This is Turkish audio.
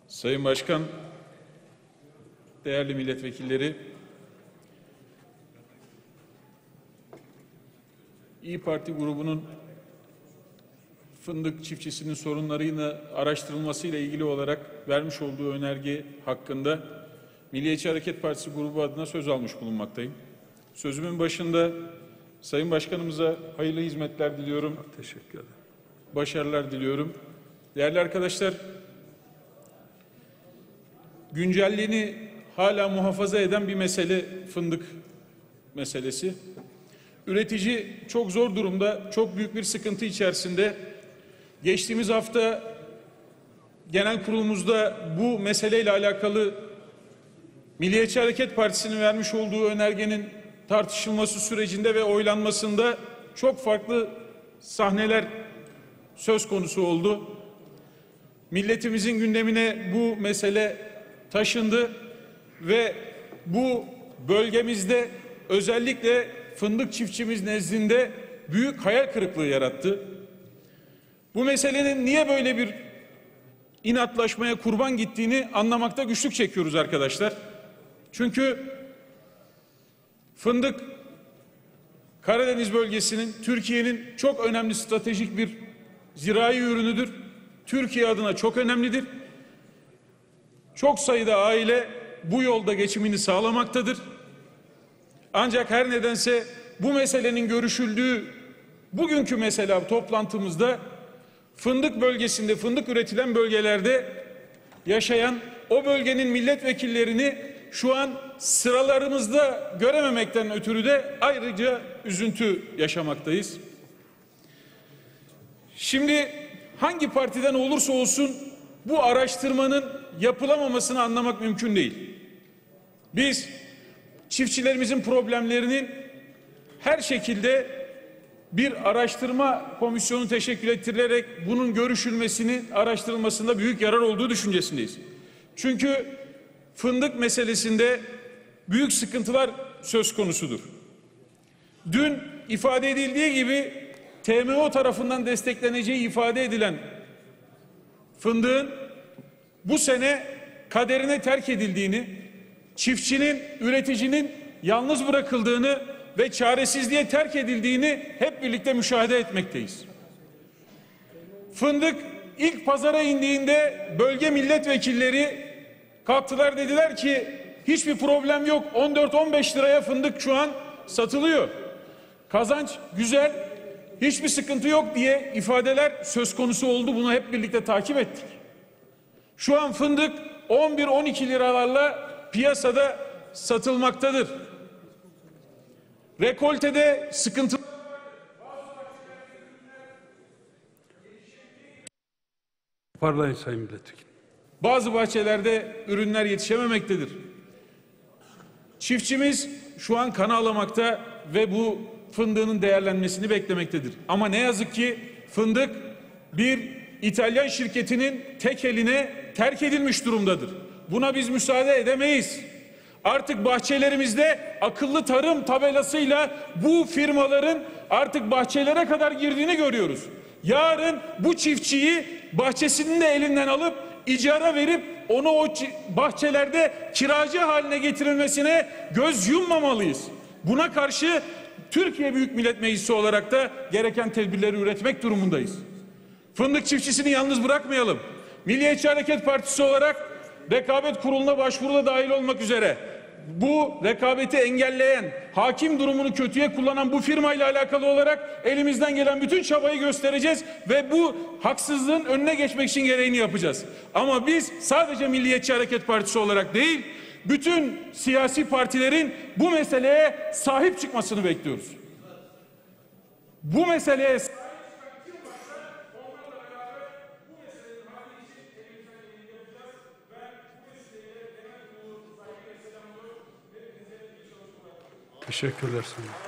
Sayın Başkan, değerli milletvekilleri, İYİ Parti grubunun fındık çiftçisinin sorunlarıyla araştırılmasıyla ilgili olarak vermiş olduğu önerge hakkında Milliyetçi Hareket Partisi grubu adına söz almış bulunmaktayım. Sözümün başında Sayın Başkanımıza hayırlı hizmetler diliyorum. Teşekkür ederim. Başarılar diliyorum. Değerli arkadaşlar, güncelliğini hala muhafaza eden bir mesele fındık meselesi. Üretici çok zor durumda, çok büyük bir sıkıntı içerisinde. Geçtiğimiz hafta genel kurulumuzda bu meseleyle alakalı Milliyetçi Hareket Partisi'nin vermiş olduğu önergenin tartışılması sürecinde ve oylanmasında çok farklı sahneler söz konusu oldu. Milletimizin gündemine bu mesele taşındı ve bu bölgemizde özellikle fındık çiftçimiz nezdinde büyük hayal kırıklığı yarattı. Bu meselenin niye böyle bir inatlaşmaya kurban gittiğini anlamakta güçlük çekiyoruz arkadaşlar. Çünkü fındık Karadeniz bölgesinin, Türkiye'nin çok önemli stratejik bir zirai ürünüdür. Türkiye adına çok önemlidir. Çok sayıda aile bu yolda geçimini sağlamaktadır. Ancak her nedense bu meselenin görüşüldüğü bugünkü mesela toplantımızda fındık bölgesinde, fındık üretilen bölgelerde yaşayan o bölgenin milletvekillerini şu an sıralarımızda görememekten ötürü de ayrıca üzüntü yaşamaktayız. Şimdi hangi partiden olursa olsun bu araştırmanın yapılamamasını anlamak mümkün değil. Biz çiftçilerimizin problemlerinin her şekilde bir araştırma komisyonu teşekkül ettirilerek bunun görüşülmesinin, araştırılmasında büyük yarar olduğu düşüncesindeyiz. Çünkü fındık meselesinde büyük sıkıntılar söz konusudur. Dün ifade edildiği gibi TMO tarafından destekleneceği ifade edilen fındığın bu sene kaderine terk edildiğini, çiftçinin, üreticinin yalnız bırakıldığını ve çaresizliğe terk edildiğini hep birlikte müşahede etmekteyiz. Fındık ilk pazara indiğinde bölge milletvekilleri kalktılar, dediler ki hiçbir problem yok, 14-15 liraya fındık şu an satılıyor. Kazanç güzel, hiçbir sıkıntı yok diye ifadeler söz konusu oldu. Bunu hep birlikte takip ettik. Şu an fındık 11-12 liralarla piyasada satılmaktadır. Rekoltede sıkıntı. Parlayın Sayın Milletvekili. Bazı bahçelerde ürünler yetişememektedir. Çiftçimiz şu an kan ağlamakta ve bu fındığının değerlenmesini beklemektedir. Ama ne yazık ki fındık bir İtalyan şirketinin tek eline terk edilmiş durumdadır. Buna biz müsaade edemeyiz. Artık bahçelerimizde akıllı tarım tabelasıyla bu firmaların artık bahçelere kadar girdiğini görüyoruz. Yarın bu çiftçiyi bahçesinin de elinden alıp icara verip onu o bahçelerde kiracı haline getirilmesine göz yummamalıyız. Buna karşı Türkiye Büyük Millet Meclisi olarak da gereken tedbirleri üretmek durumundayız. Fındık çiftçisini yalnız bırakmayalım. Milliyetçi Hareket Partisi olarak rekabet kuruluna başvuruda dahil olmak üzere bu rekabeti engelleyen, hakim durumunu kötüye kullanan bu firmayla alakalı olarak elimizden gelen bütün çabayı göstereceğiz ve bu haksızlığın önüne geçmek için gereğini yapacağız. Ama biz sadece Milliyetçi Hareket Partisi olarak değil, bütün siyasi partilerin bu meseleye sahip çıkmasını bekliyoruz. Bu meseleye Teşekkürler sana.